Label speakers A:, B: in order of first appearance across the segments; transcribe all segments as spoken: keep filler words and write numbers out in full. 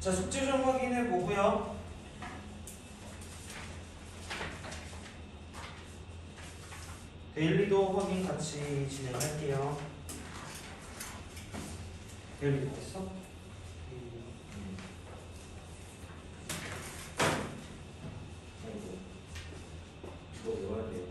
A: 자, 숙제 좀 확인해 보고요. 데일리도 확인 같이 진행할게요. 데일리 됐어? 이거 외워야 돼요.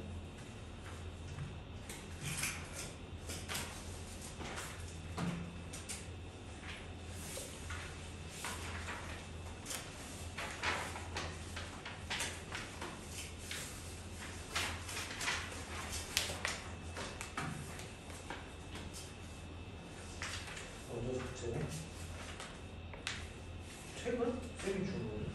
A: 먼저 숙제는 최근? 쌤이 준 거예요?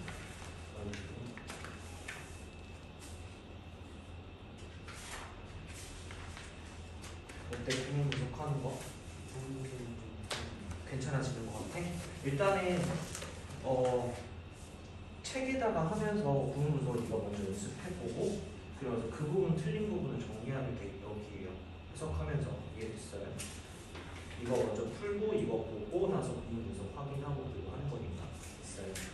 A: 어때? 기분 부족하는 거? 괜찮아지는 것 같아? 일단은 어 책에다가 하면서 구문 분석을 네가 먼저 연습해보고 그래서 그 부분 틀린 부분을 정리하는 게 여기에요. 해석하면서 이해됐어요? 이거 먼저 풀고 이거 보고 나서 구문 분석 확인하고 그리고 하는 거니까 됐어요.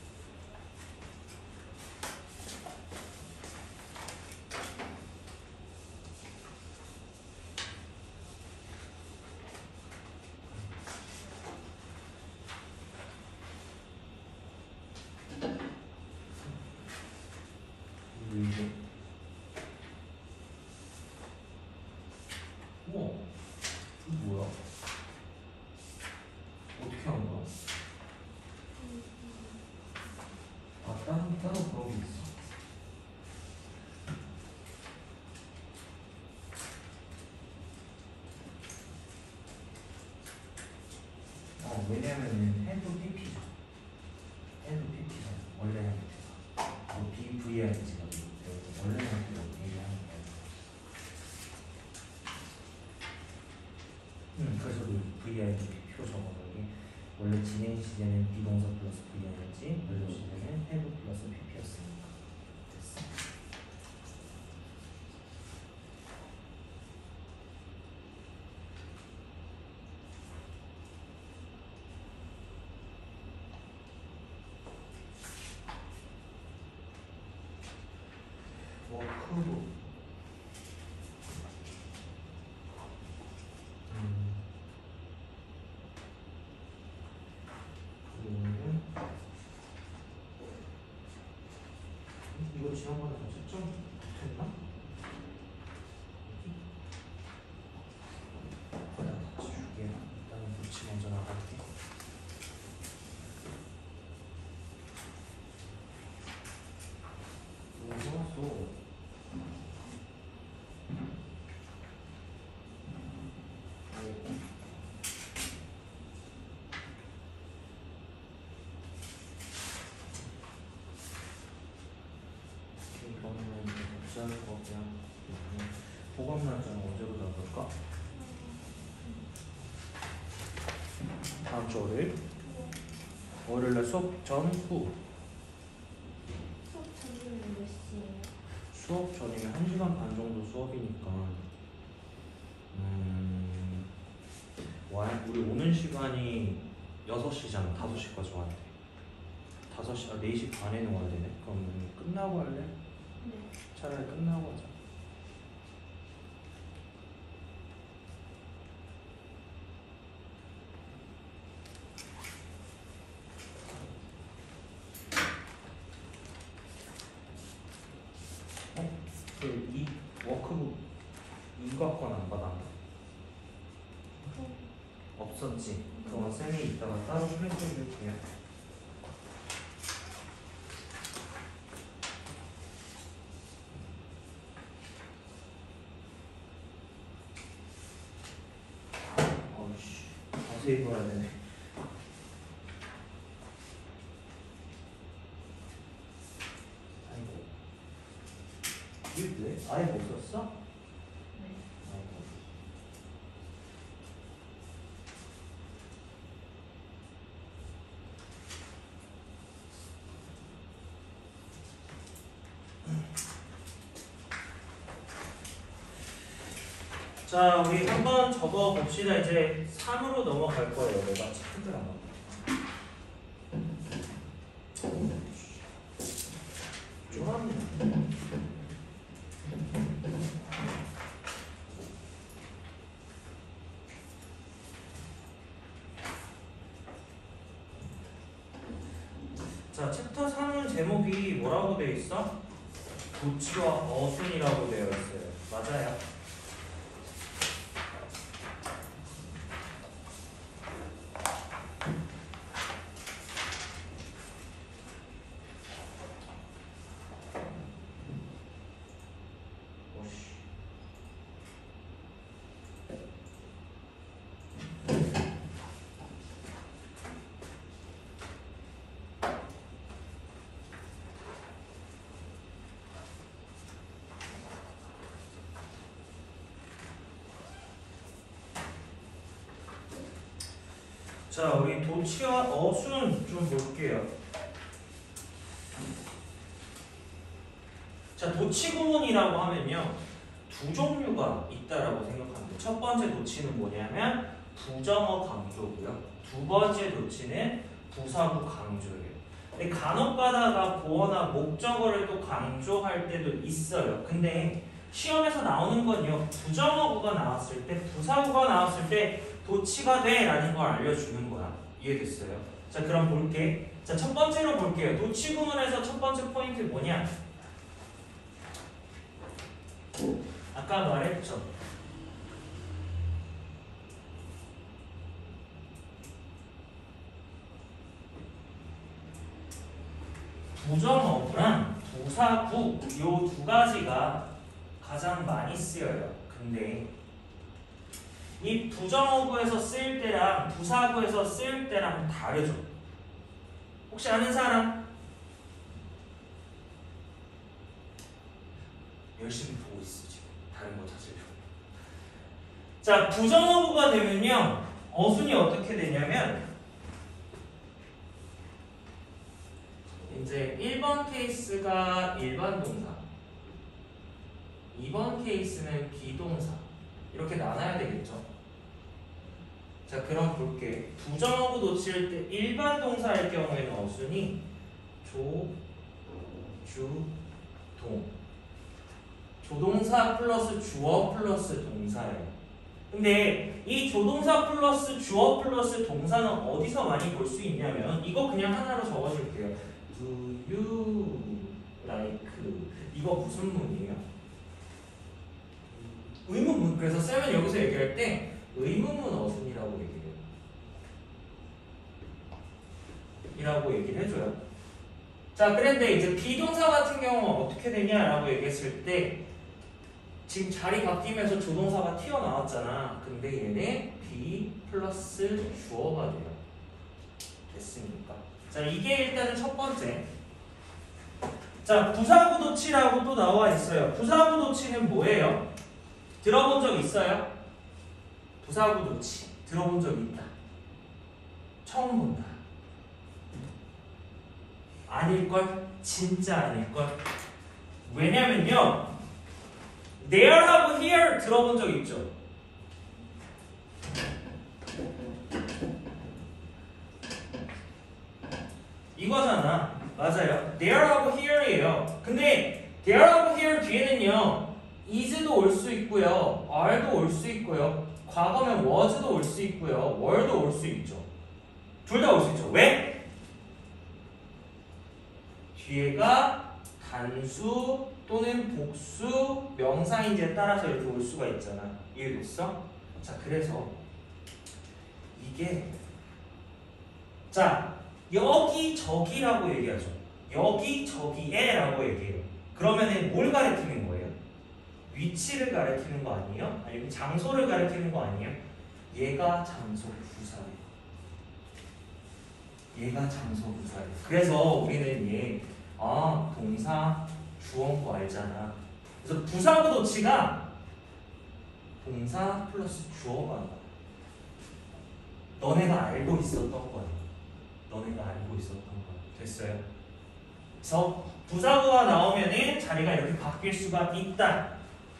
A: 우와, 이거 뭐야? 어떻게 한 거야? 아, 따로, 따로 그런 게 있어. 어, 왜냐면은 해도 피피죠. 해도 피피죠. 원래 형태가. 뭐 비브이아이지가 원래 형태로 얘기하는 거예요. 음, 그래서 브이아이지 피피로 적어놓은 게 원래 진행 시제는 비동사 플러스 브이아이지, 완료 시제는 have 플러스 피피였으니까 됐어. 워크북. 음. 그리고는 이거 지난번에 다 채점 됐나? 내가 같이 줄게. 일단은 붙이 먼저 나갈게. 그래서 또 이거는 복사할 거 그냥 보강 날짜는 언제로 잡을까? 다음 주 월요일? 월요일날 수업 전후.
B: 수업 전이면 몇 시에요?
A: 수업 전이면 한 시간 반 정도 수업이니까 음, 와, 우리 오는 시간이 여섯 시잖아. 다섯 시까지 와야 돼. 다섯 시, 아, 네 시 반에는 와야 되네. 그럼 끝나고 할래?
B: 네.
A: 차라리 끝나고 하자. 어? 그 이 워크북 이거 건 안 받았나? 없었지. 그건 쌤이 이따가 따로 프린트 해줄게요. 어이씨, 자세히 봐야 되네. 아이고, 이게 왜? 아예 못 썼어?
B: 네.
A: 아이고. 자, 우리 한번 적어 봅시다. 이제 삼으로 넘어갈 거예요. 내가 찾더라. 좋아합니다. 자, 챕터 삼은 제목이 뭐라고 되어 있어? 도치와 어순이라고 되어 있어요. 맞아요. 오씨. 자, 우리 도치와 어순 좀 볼게요. 자, 도치 구문이라고 하면요, 두 종류가 있다라고 생각합니다. 첫 번째 도치는 뭐냐면 부정어 강조고요. 두 번째 도치는 부사구 강조예요. 근데 간혹 가다가 보어나 목적어를 또 강조할 때도 있어요. 근데 시험에서 나오는 건요, 부정어구가 나왔을 때, 부사구가 나왔을 때 도치가 돼 라는 걸 알려주는 거야. 이해됐어요? 자, 그럼 볼게. 자, 첫 번째로 볼게요. 도치 구문에서 첫 번째 포인트 뭐냐? 아까 말했죠. 부정어구랑 부사구 요 두 가지가 가장 많이 쓰여요. 근데 이 부정어구에서 쓸 때랑 부사구에서 쓸 때랑 다르죠. 혹시 아는 사람? 열심히 보고 있어 지금. 다른 거 찾으려고. 자, 부정어구가 되면요, 어순이 어떻게 되냐면 이제 일 번 케이스가 일반 동사, 이 번 케이스는 비동사, 이렇게 나눠야 되겠죠. 자, 그럼 볼게. 부정어구 놓칠 때 일반 동사일 경우에는 어순이 조, 주, 동. 조동사 플러스 주어 플러스 동사예요. 근데 이 조동사 플러스 주어 플러스 동사는 어디서 많이 볼 수 있냐면, 이거 그냥 하나로 적어줄게요. Do you like? 이거 무슨 문이에요? 의문문. 그래서 쌤은 여기서 얘기할 때 의문문 어순이라고 얘기해요. 이라고 얘기를 해줘요. 자, 그런데 이제 비동사 같은 경우는 어떻게 되냐라고 얘기했을 때, 지금 자리 바뀌면서 조동사가 튀어나왔잖아. 근데 얘네 be 플러스 주어가 돼요. 됐습니까? 자, 이게 일단은 첫 번째. 자, 부사구 도치라고 또 나와 있어요. 부사구 도치는 뭐예요? 들어본 적 있어요? 부사구 도치 들어본 적 있다. 처음 본다. 아닐걸? 진짜 아닐걸? 왜냐면요, there 하고 here 들어본 적 있죠? 이거잖아. 맞아요. there 하고 here예요. 근데 there 하고 here 뒤에는요, is도 올 수 있고요, are도 올 수 있고요, 과거면 was도 올 수 있고요, were도 올 수 있죠. 둘 다 올 수 있죠. 왜? 뒤에가 단수 또는 복수, 명사인지에 따라서 이렇게 올 수가 있잖아. 이해됐어? 자, 그래서 이게, 자, 여기저기라고 얘기하죠. 여기저기에라고 얘기해요. 그러면은 뭘 가리키는 거예요? 위치를 가리키는 거 아니에요? 아니면 장소를 가리키는 거 아니에요? 얘가 장소 부사예요. 얘가 장소 부사예요. 그래서 우리는 얘, 아, 동사 주어인 거 알잖아. 그래서 부사구 도치가 동사 플러스 주어가 나와. 너네가 알고 있었던 거야. 너네가 알고 있었던 거야. 됐어요? 그래서 부사구가 나오면은 자리가 이렇게 바뀔 수가 있다.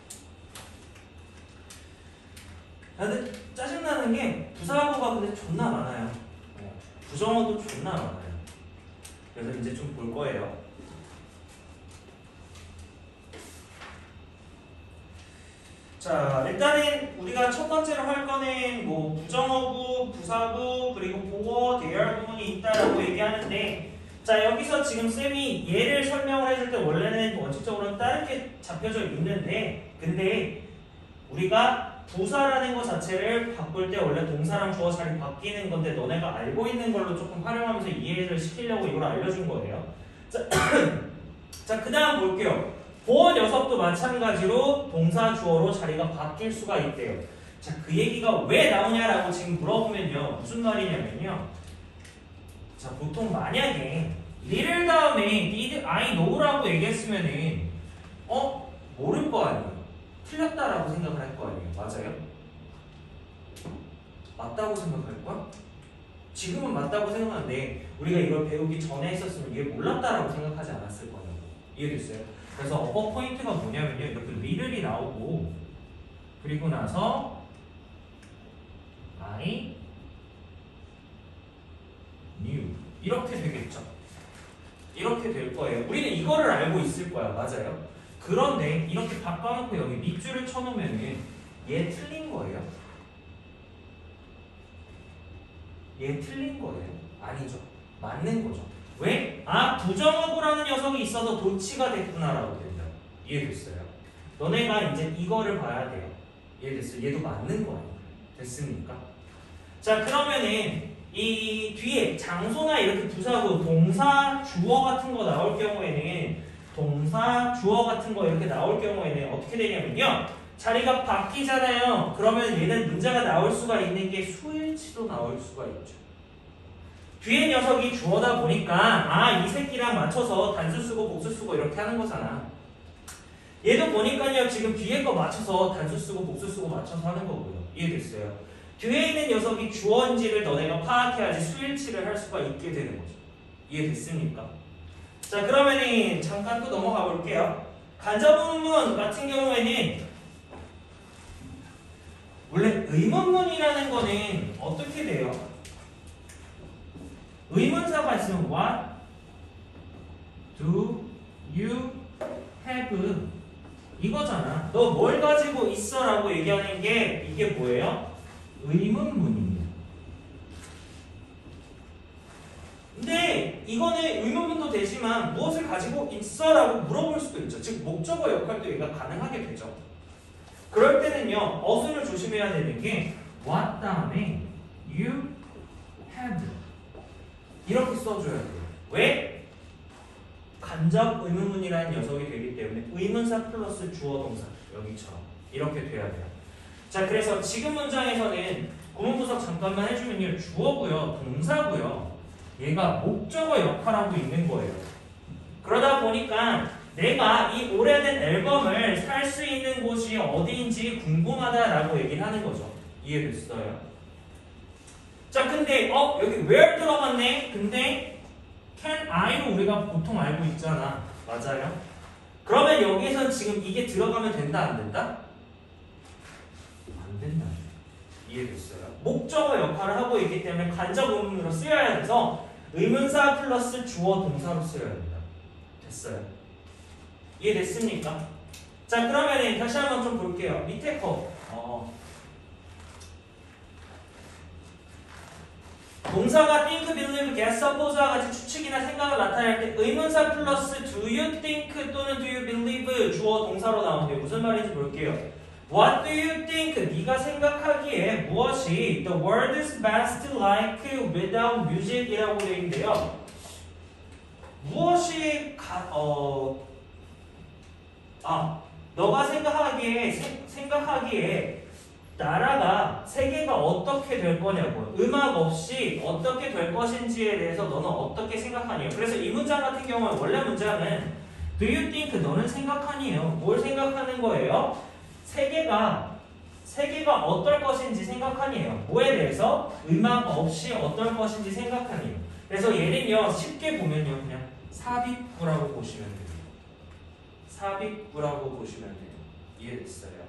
A: 근데 짜증나는 게 부사구가 근데 존나 많아요. 부정어도 존나 많아요. 그래서 이제 좀 볼 거예요. 자, 일단은 우리가 첫 번째로 할 거는 뭐 부정어구, 부사구, 그리고 보어, 대열 구문이 있다라고 얘기하는데, 자, 여기서 지금 쌤이 얘를 설명을 해줄 때 원래는 원칙적으로는 다른 게 잡혀져 있는데, 근데 우리가 부사라는 것 자체를 바꿀 때 원래 동사랑 주어 자리 바뀌는 건데 너네가 알고 있는 걸로 조금 활용하면서 이해를 시키려고 이걸 알려준 거예요. 자, 자, 그 다음 볼게요. 보어 녀석도 마찬가지로 동사 주어로 자리가 바뀔 수가 있대요. 자, 그 얘기가 왜 나오냐라고 지금 물어보면요. 무슨 말이냐면요. 자, 보통 만약에 little 다음에 did I know라고 얘기했으면은 어? 모를 거 아니에요. 틀렸다라고 생각을 할 거 아니에요. 맞아요? 맞다고 생각할 거야? 지금은 맞다고 생각하는데 우리가 이걸 배우기 전에 했었으면 얘 몰랐다라고 생각하지 않았을 거냐고. 이해됐어요? 그래서 어버 포인트가 뭐냐면요. 이렇게 little이 나오고 그리고 나서 I knew 이렇게 되겠죠. 이렇게 될 거예요. 우리는 이거를 알고 있을 거야. 맞아요? 그런데 이렇게 바꿔놓고 여기 밑줄을 쳐놓으면은 얘 틀린 거예요? 얘 틀린 거예요? 아니죠. 맞는 거죠. 왜? 아, 부정어구라는 녀석이 있어서 도치가 됐구나라고 된다. 이해됐어요? 너네가 이제 이거를 봐야 돼요. 이해됐어요? 얘도 맞는 거예요. 됐습니까? 자, 그러면은 이 뒤에 장소나 이렇게 부사구, 동사, 주어 같은 거 나올 경우에는 동사, 주어 같은 거 이렇게 나올 경우에는 어떻게 되냐면요. 자리가 바뀌잖아요. 그러면 얘는 문제가 나올 수가 있는 게 수일치도 나올 수가 있죠. 뒤에 녀석이 주어다 보니까 아, 이 새끼랑 맞춰서 단수 쓰고 복수 쓰고 이렇게 하는 거잖아. 얘도 보니까요. 지금 뒤에 거 맞춰서 단수 쓰고 복수 쓰고 맞춰서 하는 거고요. 이해됐어요? 뒤에 있는 녀석이 주어인지를 너네가 파악해야지 수일치를 할 수가 있게 되는 거죠. 이해됐습니까? 자, 그러면은 잠깐 또 넘어가 볼게요. 간접문문 같은 경우에는 원래 의문문이라는 거는 어떻게 돼요? 의문사가 있으면 what do you have 이거잖아. 너 뭘 가지고 있어? 라고 얘기하는 게 이게 뭐예요? 의문문입니다. 근데 이거는 의문문도 되지만 무엇을 가지고 있어? 라고 물어볼 수도 있죠. 즉 목적어 역할도 얘가 가능하게 되죠. 그럴 때는요. 어순을 조심해야 되는 게 what 다음에 you have 이렇게 써줘야 돼요. 왜? 간접 의문문이라는 녀석이 되기 때문에 의문사 플러스 주어 동사 여기처럼 이렇게 돼야 돼요. 자, 그래서 지금 문장에서는 구문분석 잠깐만 해주면요. 주어고요. 동사고요. 얘가 목적어 역할하고 있는 거예요. 그러다 보니까 내가 이 오래된 앨범을 살 수 있는 곳이 어디인지 궁금하다라고 얘기를 하는 거죠. 이해됐어요? 자, 근데 어 여기 where 들어갔네. 근데 can I로 우리가 보통 알고 있잖아. 맞아요? 그러면 여기서 지금 이게 들어가면 된다 안 된다? 안 된다. 이해됐어요? 목적어 역할을 하고 있기 때문에 간접 의문으로 쓰여야 돼서 의문사 플러스 주어 동사로 쓰여야 된다. 됐어요? 이해됐습니까? 자, 그러면 다시 한번 좀 볼게요. 밑에 거. 어. 동사가 think, believe, guess, suppose와 같이 추측이나 생각을 나타낼 때 의문사 플러스 do you think 또는 do you believe 주어 동사로 나오는데 무슨 말인지 볼게요. What do you think? 네가 생각하기에 무엇이 the world is best like without music 이라고 되어 있는데요. 무엇이 가, 어, 아, 너가 생각하기에 세, 생각하기에 나라가 세계가 어떻게 될 거냐고요. 음악 없이 어떻게 될 것인지에 대해서 너는 어떻게 생각하니요? 그래서 이 문장 같은 경우는 원래 문장은 Do you think? 너는 생각하니요? 뭘 생각하는 거예요? 세계가 세계가 어떨 것인지 생각하니요. 뭐에 대해서? 음악 없이 어떨 것인지 생각하니요. 그래서 얘는요 쉽게 보면요 그냥 삽입구라고 보시면 돼요. 삽입구라고 보시면 돼요. 이해됐어요?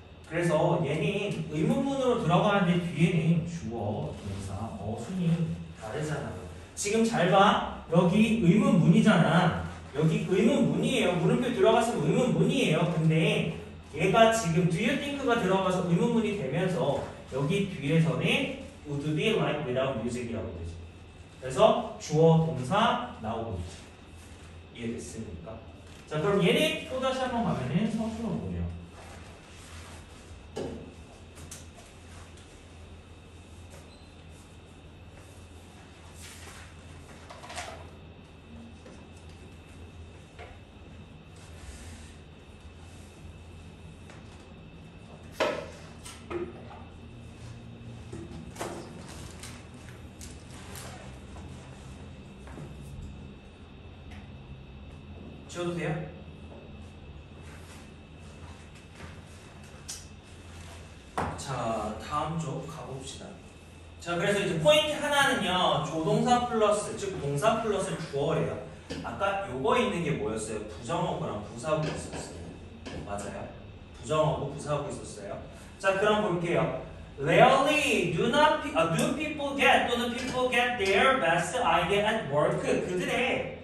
A: 그래서 얘는 의문문으로 들어가는데 뒤에는 주어, 동사, 어순이
C: 다르잖아요. 지금 잘 봐. 여기 의문문이잖아. 여기 의문문이에요. 물음표 들어갔으면 의문문이에요. 근데 얘가 지금 do you think가 들어가서 의문문이 되면서 여기 뒤에서는 would be like without music이라고 되죠. 그래서 주어 동사 나오고 있죠. 이해됐습니까? 자, 그럼 얘네 또 다시 한번 가면은 서술어 보면 지워도 돼요? 자, 다음 쪽 가봅시다. 자, 그래서 이제 포인트 하나는요, 조동사 플러스, 즉 동사 플러스 주어래요. 아까 요거 있는 게 뭐였어요? 부정어구랑 부사구 있었어요. 맞아요? 부정어구, 부사구 있었어요. 자, 그럼 볼게요. Rarely do not uh, do people get 또는 people get their best idea at work. 그들의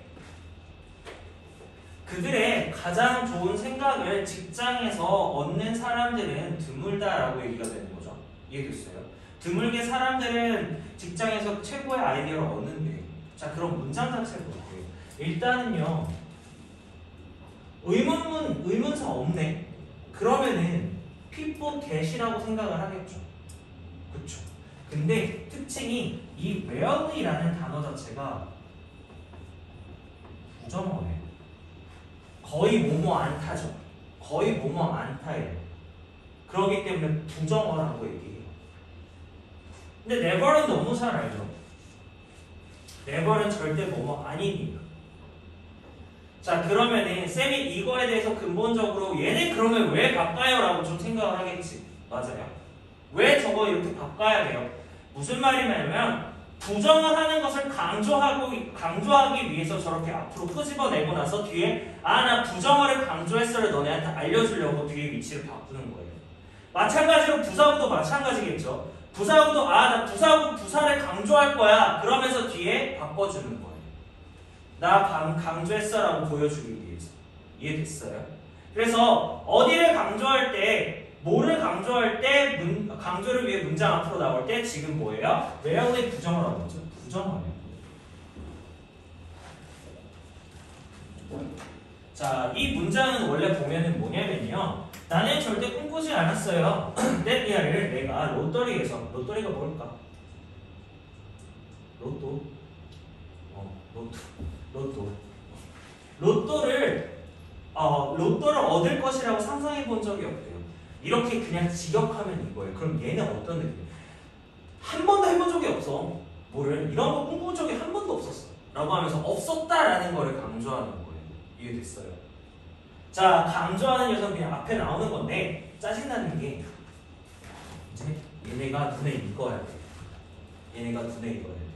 C: 그들의 가장 좋은 생각을 직장에서 얻는 사람들은 드물다라고 얘기가 되는 거죠. 이해됐어요? 드물게 사람들은 직장에서 최고의 아이디어를 얻는데, 자, 그럼 문장 자체를 볼게요. 일단은요, 의문문, 의문사 없네. 그러면은 people get이라고 생각을 하겠죠. 그쵸? 근데 특징이 이 rarely라는 단어 자체가 부정어예요. 거의 뭐뭐 않다죠. 거의 뭐뭐 않다예요. 그렇기 때문에 부정어라고 얘기해요. 근데 never는 너무 잘 알죠. never는 절대 뭐뭐 아니니까. 자, 그러면은 쌤이 이거에 대해서 근본적으로 얘네 그러면 왜 바꿔요? 라고 좀 생각을 하겠지. 맞아요. 왜 저거 이렇게 바꿔야 돼요? 무슨 말이냐면 부정을 하는 것을 강조하고, 강조하기 위해서 저렇게 앞으로 끄집어내고 나서 뒤에 아, 나 부정어를 강조했어를 너네한테 알려주려고 뒤에 위치를 바꾸는 거예요. 마찬가지로 부사구도 마찬가지겠죠. 부사구도 아, 나 부사구 부사를 강조할 거야. 그러면서 뒤에 바꿔주는 거예요. 나 방, 강조했어라고 보여주기 위해서. 이해됐어요? 그래서 어디를 강조할 때, 뭐를 강조할 때, 문, 강조를 위해 문장 앞으로 나올 때 지금 뭐예요? rarely 부정어라고 하죠. 부정어예요. 자, 이 문장은 원래 보면은 뭐냐면요. 나는 절대 꿈꾸지 않았어요. 떼비아를 내가 롯더리에서, 롯더리가 뭘까? 로또? 어, 로또. 로또. 로또를, 어, 로또를 얻을 것이라고 상상해 본 적이 없대요. 이렇게 그냥 직역하면 이거예요. 그럼 얘는 어떤 느낌? 한 번도 해본 적이 없어. 뭐를? 이런 거 꿈꾼 적이 한 번도 없었어. 라고 하면서 없었다라는 거를 강조하는 거예요. 이해됐어요? 자, 강조하는 녀석은 그냥 앞에 나오는 건데 짜증나는 게 이제 얘네가 눈에 익어야 돼. 얘네가 눈에 익어야 돼.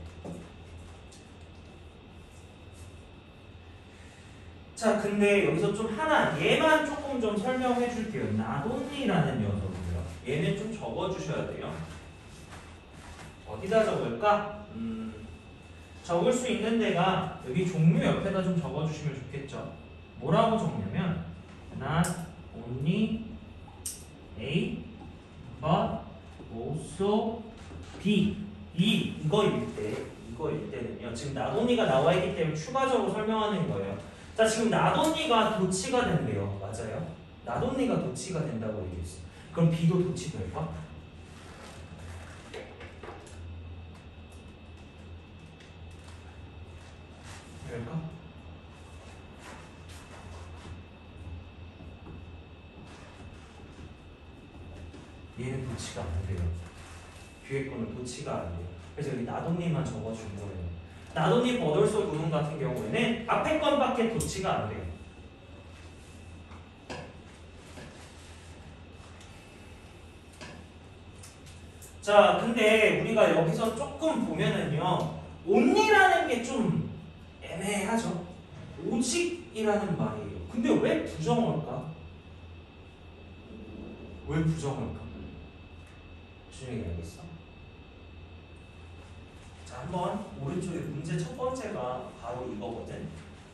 C: 자, 근데 여기서 좀 하나 얘만 조금 좀 설명해 줄게요. 나돈니라는 녀석이요. 얘는 좀 적어주셔야 돼요. 어디다 적을까? 음, 적을 수 있는 데가 여기 종류 옆에다 좀 적어주시면 좋겠죠. 뭐라고 적냐면 not only A but also B. 이 이거일 때 이거일 때는요. 지금 not only가 나와 있기 때문에 추가적으로 설명하는 거예요. 자, 지금 나돈니가 도치가 된대요. 맞아요? 나돈니가 도치가 된다고 얘기했어요. 그럼 B도 도치 될까? 될까? 얘는 도치가 안 돼요. 뒤에 거는 도치가 안 돼요. 그래서 여기 나돈니만 적어준 거예요. 나돈니 버돌소 구문 같은 경우에는 앞에 건밖에 도치가 안 돼요. 자, 근데 우리가 여기서 조금 보면은요, only라는 게 좀 애매하죠. 오직이라는 말이에요. 근데 왜 부정어일까? 왜 부정어일까? 준영이 알겠어? 자, 한번 오른쪽에 문제 첫 번째가 바로 이거거든.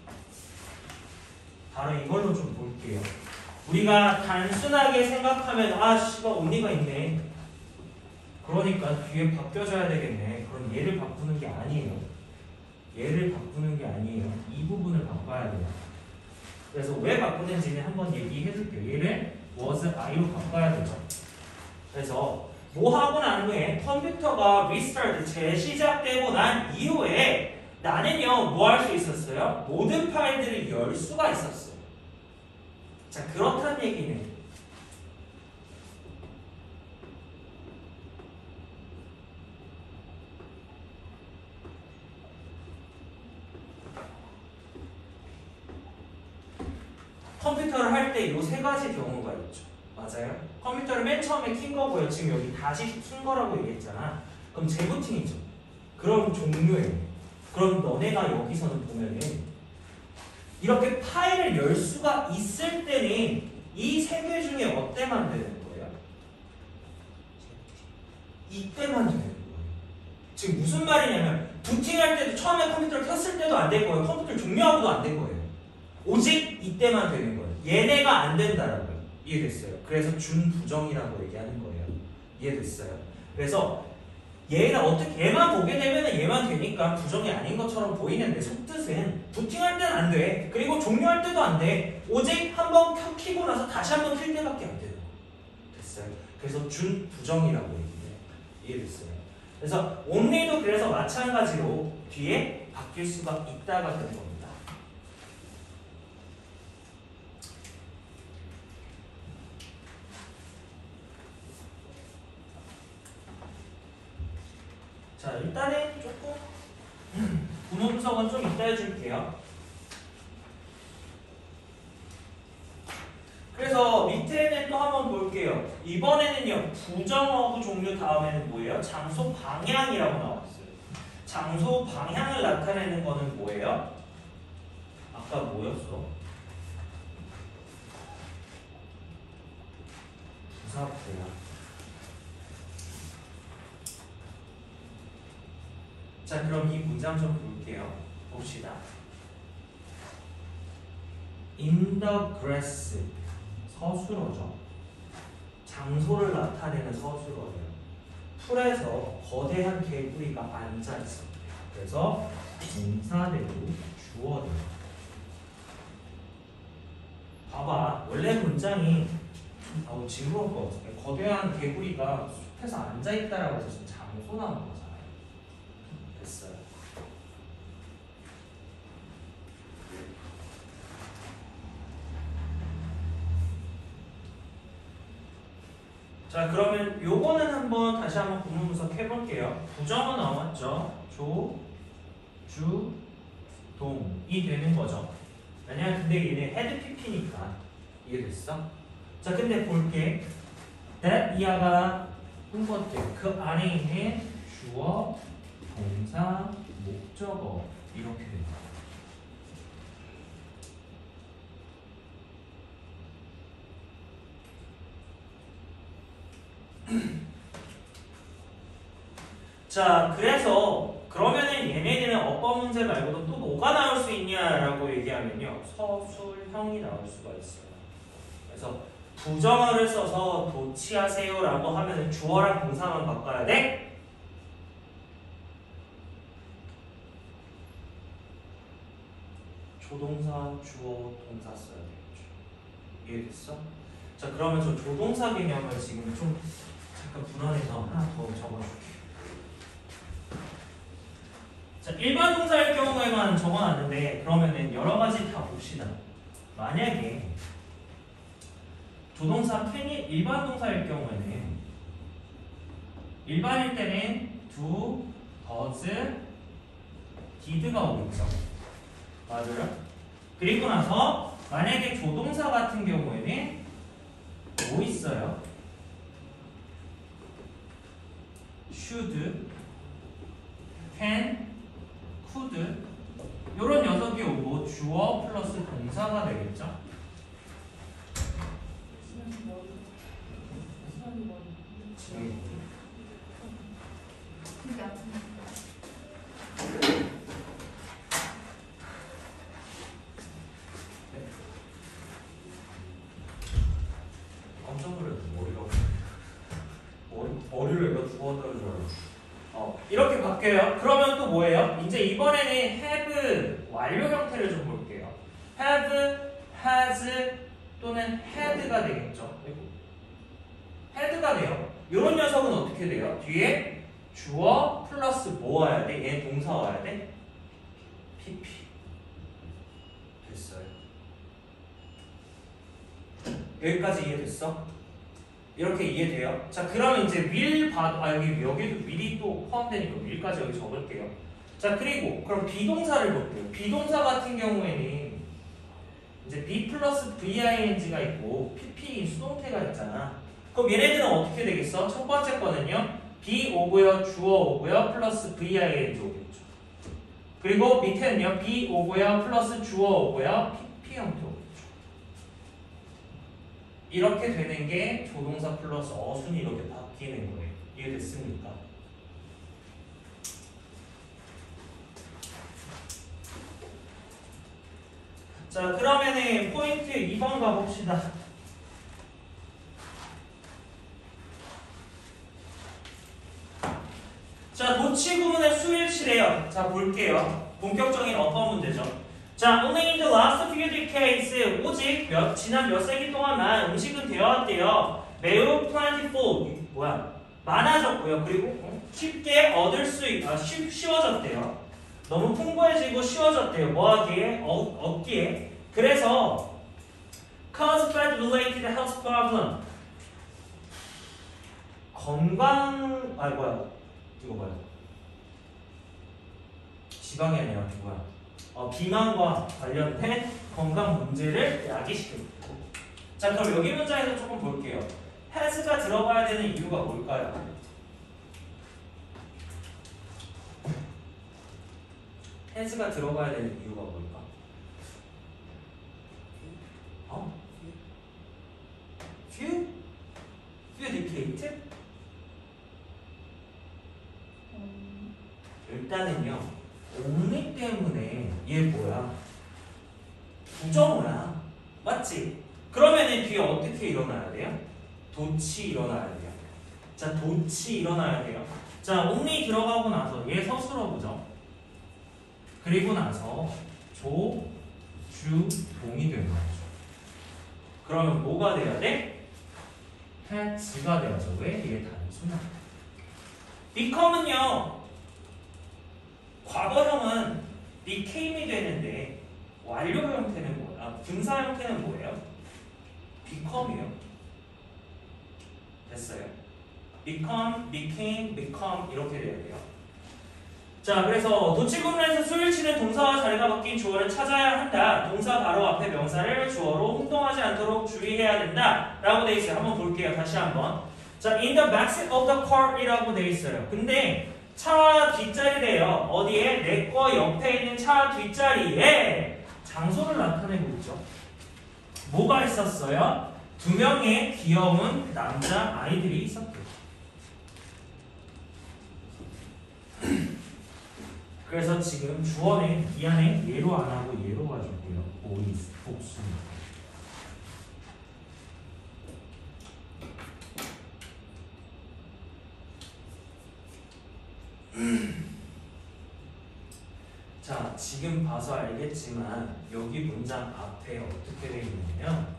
C: 바로 이걸로 좀 볼게요. 우리가 단순하게 생각하면 아 씨가 언니가 있네. 그러니까 뒤에 바뀌어줘야 되겠네. 그럼 얘를 바꾸는 게 아니에요. 얘를 바꾸는 게 아니에요. 이 부분을 바꿔야 돼요. 그래서 왜 바꾸는지는 한번 얘기해 줄게요. 얘를 was I로 바꿔야 되죠. 그래서 뭐 하고 난 후에 컴퓨터가 리스타트 재시작되고 난 이후에 나는요 뭐 할 수 있었어요? 모든 파일들을 열 수가 있었어요. 자, 그렇다는 얘기는 컴퓨터를 할 때 이 세 가지 경우가 있죠. 맞아요? 컴퓨터를 맨 처음에 킨 거고요. 지금 여기 다시 킨 거라고 얘기했잖아. 그럼 재부팅이죠. 그럼 종료예요. 그럼 너네가 여기서는 보면은 이렇게 파일을 열 수가 있을 때는 이 세 개 중에 어때만 되는 거예요? 이때만 되는 거예요. 지금 무슨 말이냐면 부팅할 때도 처음에 컴퓨터를 켰을 때도 안 될 거예요. 컴퓨터를 종료하고도 안 될 거예요. 오직 이때만 되는 거예요. 얘네가 안 된다라고요. 이해됐어요? 그래서 준부정이라고 얘기하는 거예요. 이해됐어요? 그래서 얘는 어떻게 얘만 보게 되면 얘만 되니까 부정이 아닌 것처럼 보이는데 속뜻은 부팅할 때는 안 돼. 그리고 종료할 때도 안 돼. 오직 한번 켜키고 나서 다시 한번 킬 때밖에 안 되는 거. 됐어요? 그래서 준부정이라고 얘기해요. 이해됐어요? 그래서 only도 그래서 마찬가지로 뒤에 바뀔 수가 있다가 되는 겁니다. 자, 일단은 조금 분호 분석은 좀 이따 해줄게요. 그래서 밑에는 또 한번 볼게요. 이번에는요 부정어구 종류 다음에는 뭐예요? 장소 방향이라고 나왔어요. 장소 방향을 나타내는 거는 뭐예요? 아까 뭐였어? 부사표야. 자, 그럼 이 문장 좀 볼게요. 봅시다. In the grass. 서술어죠. 장소를 나타내는 서술어예요. 풀에서 거대한 개구리가 앉아 있었대요. 그래서 동사대로 주어대요. 봐봐. 원래 문장이 아우 징그러울 것 같아. 거대한 개구리가 숲에서 앉아 있다라고 해서 지금 장소 나온 거잖아요. 됐어요. 자, 그러면 요거는 한번 다시 한번 구문 분석 해볼게요. 부정어 나왔죠. 조, 주, 동이 되는 거죠. 왜냐면 근데 얘네 헤드 피피니까 이해됐어? 자, 근데 볼게. that 이하가 한 것들 그 안에 있는 주어, 동사, 목적어 이렇게 됩니다. 자, 그래서 그러면은 얘네들은 어법 문제 말고도 또 뭐가 나올 수 있냐라고 얘기하면요 서술형이 나올 수가 있어요. 그래서 부정어를 써서 도치하세요라고 하면은 주어랑 동사만 바꿔야 돼. 조동사, 주어, 동사 써야 되겠죠. 이해됐어? 자, 그러면 저 조동사 개념을 지금 좀 잠깐 분할해서 하나 더 적어줄게요. 자, 일반 동사일 경우에만 적어놨는데 그러면은 여러 가지 다 봅시다. 만약에 조동사 can이 일반 동사일 경우에는 일반일 때는 do, does, did가 오겠죠. 맞아요? 그리고 나서 만약에 조동사 같은 경우에는 뭐 있어요? should, can, could 이런 녀석이 오고 주어 플러스 동사가 되겠죠?
B: 그게 아픈데.
C: 어류를 이거 주워 떨어져요. 어, 이렇게 바뀌어요. 그러면 또 뭐예요? 이제 이번에는 have 완료 형태를 좀 볼게요. have, has 또는 had가 되겠죠. had가 돼요. 이런 녀석은 어떻게 돼요? 뒤에 주어 플러스 뭐 와야 돼? 얘 동사 와야 돼? pp. 됐어요. 여기까지 이해됐어? 이렇게 이해돼요? 자, 그러면 이제 will 봐도, 아, 여기, 여기도 will이 또 포함되니까 will까지 여기 적을게요. 자, 그리고 그럼 비동사를 볼게요. 비동사 같은 경우에는 이제 be 플러스 ving가 있고 pp인 수동태가 있잖아. 그럼 얘네들은 어떻게 되겠어? 첫 번째 거는요. be 오고요, 주어 오고요, 플러스 ving 오겠죠. 그리고 밑에는요. be 오고요, 플러스 주어 오고요, pp 형태 오겠죠. 이렇게 되는 게 조동사 플러스 어순이 이렇게 바뀌는 거예요. 이해됐습니까? 자, 그러면은 포인트 이 번 가봅시다. 자, 도치 구문의 수일치래요. 자, 볼게요. 본격적인 어법 문제죠. 자, only in the last few decades, 오직 몇, 지난 몇 세기 동안만 음식은 되어왔대요. 매우 plentiful, 뭐야, 많아졌고요. 그리고 어? 쉽게 얻을 수, 있, 아, 쉬, 쉬워졌대요. 너무 풍부해지고 쉬워졌대요. 뭐하기에? 어, 얻기에. 그래서 cause food-related health problem. 건강, 아 뭐야, 이거 뭐야? 지방이 아니라 뭐야? 어, 비만과 관련된 건강 문제를 야기시키고. 자, 그럼 여기 문장에서 조금 볼게요. has가 들어가야 되는 이유가 뭘까요? has가 들어가야 되는 이유가 뭘까? 어? few? few decade?
B: 음,
C: 일단은요. only 때문에 얘 뭐야? 부정어야. 맞지? 그러면은 뒤에 어떻게 일어나야 돼요? 도치 일어나야 돼요. 자, 도치 일어나야 돼요. 자, only 들어가고 나서 얘 서술어 보죠. 그리고 나서 조, 주, 동이 되는 거죠. 그러면 뭐가 돼야 돼? has가 돼야죠. 왜? 얘 단순한. become은요. 과거형은 became이 되는데 완료 형태는 뭐야? 아, 분사 형태는 뭐예요? become이요. 됐어요. become, became, become 이렇게 돼야 돼요. 자, 그래서 도치구문에서 수일치는 동사와 자리가 바뀐 주어를 찾아야 한다. 동사 바로 앞에 명사를 주어로 혼동하지 않도록 주의해야 된다. 라고 돼 있어요. 한번 볼게요. 다시 한번. 자, in the backseat of the car 이라고 돼 있어요. 근데 차 뒷자리래요. 어디에? 내 거 옆에 있는 차 뒷자리에 장소를 나타내고 있죠. 뭐가 있었어요? 두 명의 귀여운 남자 아이들이 있었대요. 그래서 지금 주어는 이 안에 예로 안 하고 예로 가지고요. 오이 복수입니다. 자, 지금 봐서 알겠지만 여기 문장 앞에 어떻게 되어 있냐면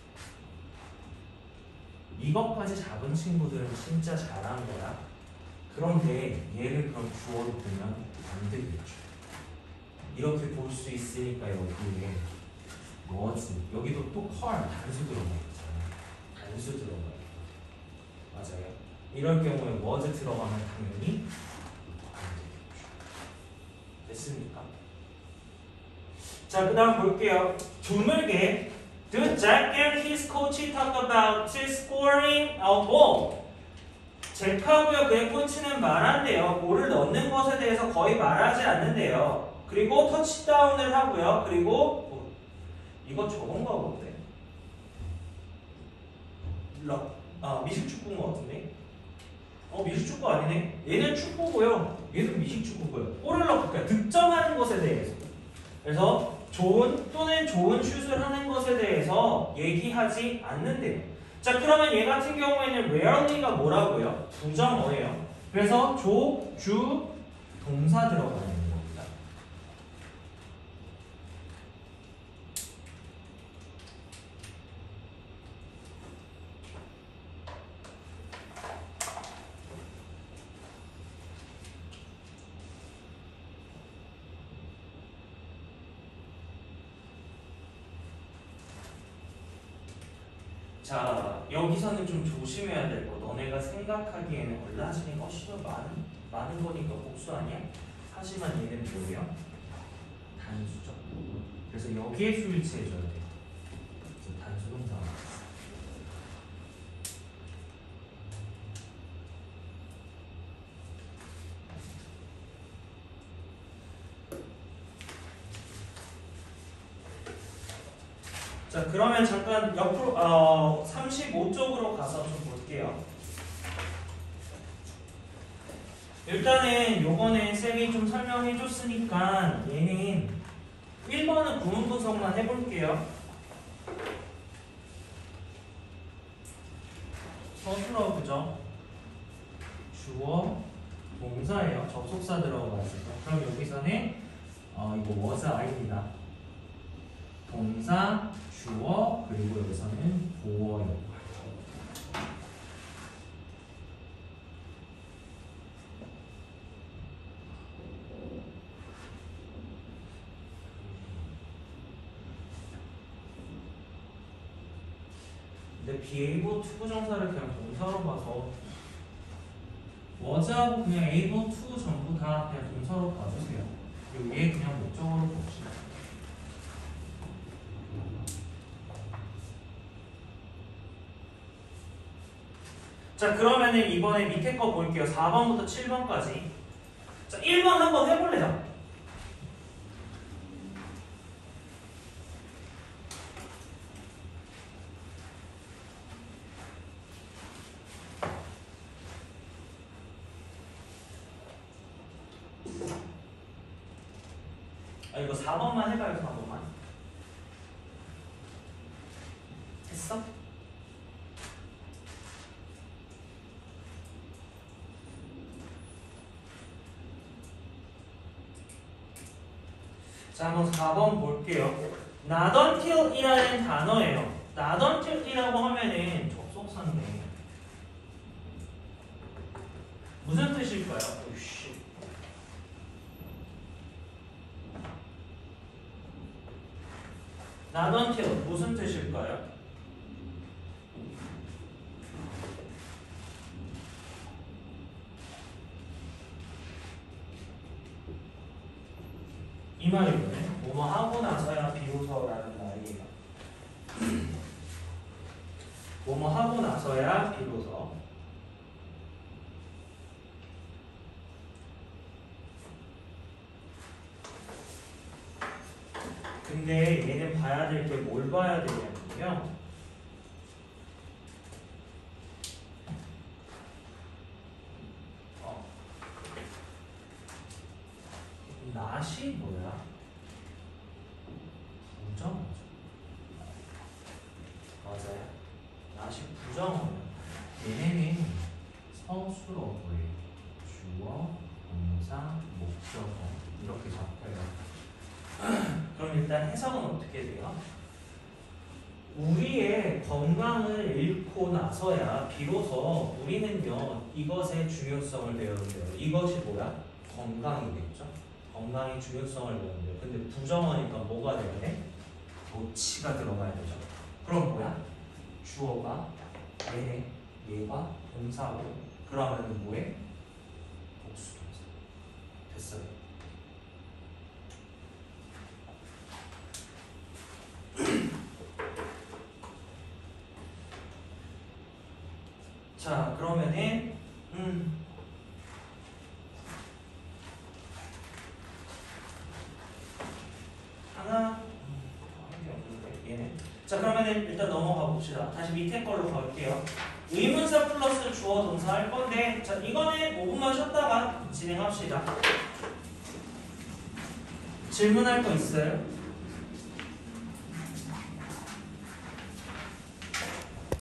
C: 이것까지 잡은 친구들은 진짜 잘한 거야. 그런데 얘를 그럼 주어로 보면 안 되겠죠. 이렇게 볼 수 있으니까 여기에 was, 여기도 또 컬 단수 들어가 있잖아. 단수 들어가 있고. 맞아요. 이럴 경우에 was 들어가면 당연히 됐습니까? 자, 그 다음 볼게요. 드물게 Do Jack and his coach talk about scoring a goal? 잭하고요 그의 코치는 말한대요. 골을 넣는 것에 대해서 거의 말하지 않는데요. 그리고 터치다운을 하고요. 그리고 뭐, 이거 저건가 본데? 러, 아, 미식축구인 것 같은데? 어, 미식축구 아니네? 얘는 축구고요. 얘는 미식축구고요. 골을 넣고 그러니까 득점하는 것에 대해서. 그래서 좋은 또는 좋은 슛을 하는 것에 대해서 얘기하지 않는데요. 자, 그러면 얘 같은 경우에는 rarely가 뭐라고요? 부정어예요. 그래서 조, 주, 동사 들어가는 겁니다. 자, 여기서는 좀 조심해야 될 거. 너네가 생각하기에는 얼라진이 훨씬 많은, 많은 거니까 복수 아니야? 하지만 얘는 뭐예요? 단수죠. 그래서 여기에 수일치해줘야 돼. 그래서 단수동사. 자, 그러면 잠깐 옆으로 어, 삼십오 쪽으로 가서 좀 볼게요. 일단은 요거는 쌤이 좀 설명해 줬으니까 얘는 일 번은 구문 분석만 해볼게요. 서술어 그죠? 주어 동사예요. 접속사 들어가지고. 그럼 여기서는 어, 이거 was I입니다. 동사, 주어, 그리고 여기서는 보어예요. 근데 비에이버 투 부정사를 그냥 동사로 봐서 was하고 그냥 able to 전부 다 그냥 동사로 봐주세요. 그리고 얘 그냥 목적으로 봅시다. 자, 그러면은 이번에 밑에 거 볼게요. 사 번부터 칠 번까지. 자, 일 번 한번 해볼래요. 아, 이거 사 번만 해봐요. 사 번만. 했어? 자, 한번 사 번 볼게요. not until 이라는 단어예요. not until 이라고 하면은 접속사인데 무슨 뜻일까요? 오씨. not until 무슨 뜻일까요? 이 말이거든요. 뭐뭐 하고 나서야 비로소라는 말이에요. 뭐뭐 하고 나서야 비로소. 근데 얘는 봐야 될 게 뭘 봐야 되냐면요. 어. 낫이 뭐야? 부정어죠. 맞아요. 낫이 부정어예요. 얘네는 서술어고예요. 주어, 동사, 목적어 이렇게 잡혀요. 그럼 일단 해석은 어떻게 돼요? 우리의 건강을 잃고 나서야 비로소 우리는요 이것의 중요성을 배우는데요. 이것이 뭐야? 건강이겠죠? 건강의 중요성을 배우는데요. 근데 부정어니까 뭐가 돼야 돼? 도치가 들어가야 되죠. 그럼 뭐야? 주어가 얘네, 얘가 동사고 그러면 뭐해? 복수 동사. 됐어요. 자, 그러면은 음 하나 얘는 자, 그러면은 일단 넘어가 봅시다. 다시 밑에 걸로 갈게요. 의문사 플러스 주어 동사 할 건데 자, 이거는 오 분만 쉬었다가 진행합시다. 질문할 거 있어요?